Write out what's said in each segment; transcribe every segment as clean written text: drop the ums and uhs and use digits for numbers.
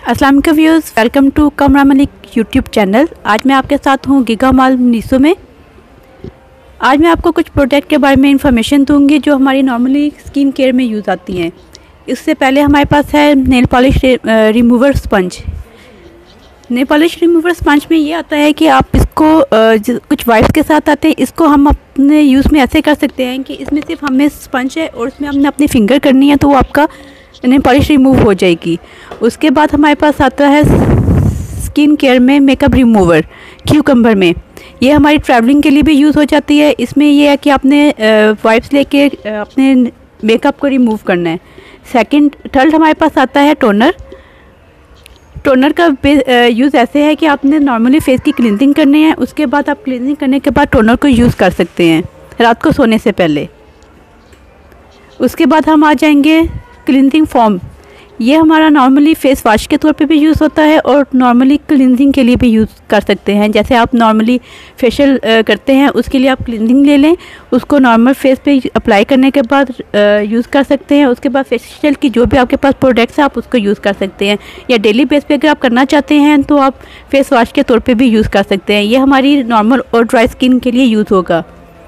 अस्सलाम वालेकुम viewers, welcome to कमरा मलिक यूट्यूब चैनल। आज मैं आपके साथ हूँ गिगा मॉल मीशो में। आज मैं आपको कुछ प्रोडक्ट के बारे में इंफॉर्मेशन दूंगी जो हमारी नॉर्मली स्किन केयर में यूज़ आती हैं। इससे पहले हमारे पास है nail polish remover sponge. Nail polish remover sponge में ये आता है कि आप इसको कुछ वाइप्स के साथ आते हैं। इसको हम अपने यूज़ में ऐसे कर सकते हैं कि इसमें सिर्फ हमें स्पंज है और उसमें हमने अपनी फिंगर करनी है तो वो आपका नेल पॉलिश रिमूव हो जाएगी। उसके बाद हमारे पास आता है स्किन केयर में मेकअप रिमूवर क्यूकम्बर में। ये हमारी ट्रैवलिंग के लिए भी यूज़ हो जाती है। इसमें ये है कि आपने वाइप्स लेके अपने मेकअप को रिमूव करना है। थर्ड हमारे पास आता है टोनर। टोनर का यूज़ ऐसे है कि आपने नॉर्मली फेस की क्लींजिंग करनी है। उसके बाद आप क्लींजिंग करने के बाद टोनर को यूज़ कर सकते हैं रात को सोने से पहले। उसके बाद हम आ जाएंगे क्लींजिंग फोम। ये हमारा नॉर्मली फेस वॉश के तौर पे भी यूज़ होता है और नॉर्मली क्लींजिंग के लिए भी यूज़ कर सकते हैं। जैसे आप नॉर्मली फेशियल करते हैं उसके लिए आप क्लींजिंग ले लें, उसको नॉर्मल फेस पे अप्लाई करने के बाद यूज़ कर सकते हैं। उसके बाद फेशियल की जो भी आपके पास प्रोडक्ट्स है आप उसको यूज़ कर सकते हैं, या डेली बेस पे अगर आप करना चाहते हैं तो आप फेस वॉश के तौर पर भी यूज़ कर सकते हैं। ये हमारी नॉर्मल और ड्राई स्किन के लिए यूज़ होगा।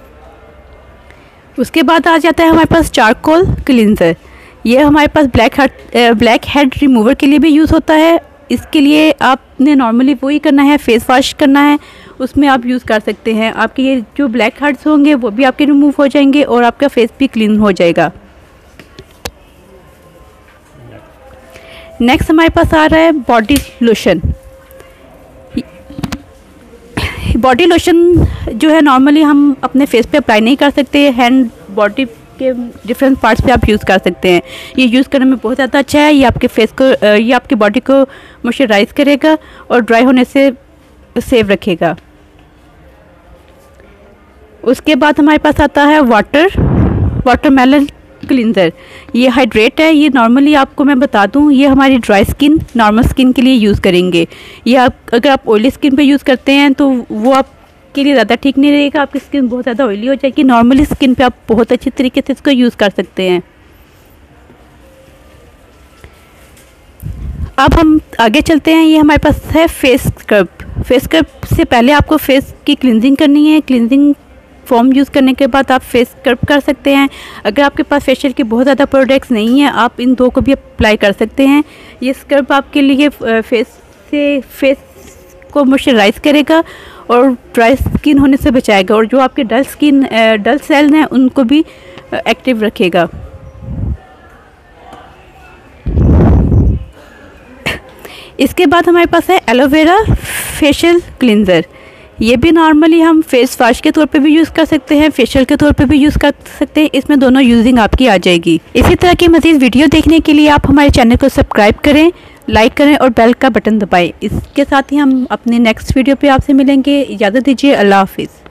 उसके बाद आ जाता है हमारे पास चारकोल क्लींजर। ये हमारे पास ब्लैक हेड रिमूवर के लिए भी यूज़ होता है। इसके लिए आपने नॉर्मली वही करना है, फेस वॉश करना है, उसमें आप यूज़ कर सकते हैं। आपके ये जो ब्लैक हेड्स होंगे वो भी आपके रिमूव हो जाएंगे और आपका फेस भी क्लीन हो जाएगा। नेक्स्ट हमारे पास आ रहा है बॉडी लोशन। बॉडी लोशन जो है नॉर्मली हम अपने फेस पे अप्लाई नहीं कर सकते, हैंड बॉडी के डिफरेंट पार्ट्स पे आप यूज़ कर सकते हैं। ये यूज़ करने में बहुत ज़्यादा अच्छा है। ये आपके फेस को ये आपकी बॉडी को मॉइस्चराइज करेगा और ड्राई होने से सेव रखेगा। उसके बाद हमारे पास आता है वाटरमेलन क्लींजर। ये हाइड्रेट है। ये नॉर्मली आपको मैं बता दूं, ये हमारी ड्राई स्किन नॉर्मल स्किन के लिए यूज़ करेंगे। ये अगर आप ऑयली स्किन पे यूज़ करते हैं तो वो आप के लिए ज़्यादा ठीक नहीं रहेगा, आपकी स्किन बहुत ज़्यादा ऑयली हो जाएगी। नॉर्मली स्किन पे आप बहुत अच्छी तरीके से इसको यूज़ कर सकते हैं। अब हम आगे चलते हैं। ये हमारे पास है फेस स्क्रब। फेस स्क्रब से पहले आपको फेस की क्लींजिंग करनी है। क्लींजिंग फॉर्म यूज़ करने के बाद आप फेस स्क्रब कर सकते हैं। अगर आपके पास फेशियल के बहुत ज़्यादा प्रोडक्ट्स नहीं हैं आप इन दो को भी अप्लाई कर सकते हैं। ये स्क्रब आपके लिए फेस को मॉइस्चराइज करेगा और ड्राई स्किन होने से बचाएगा, और जो आपके डल सेल्स हैं उनको भी एक्टिव रखेगा। इसके बाद हमारे पास है एलोवेरा फेशियल क्लींजर। ये भी नॉर्मली हम फेस वॉश के तौर पे भी यूज़ कर सकते हैं, फेशियल के तौर पे भी यूज़ कर सकते हैं। इसमें दोनों यूजिंग आपकी आ जाएगी। इसी तरह की मज़ीद वीडियो देखने के लिए आप हमारे चैनल को सब्सक्राइब करें, लाइक करें और बेल का बटन दबाएं। इसके साथ ही हम अपने नेक्स्ट वीडियो पे आपसे मिलेंगे। इजाज़त दीजिए, अल्लाह हाफिज़।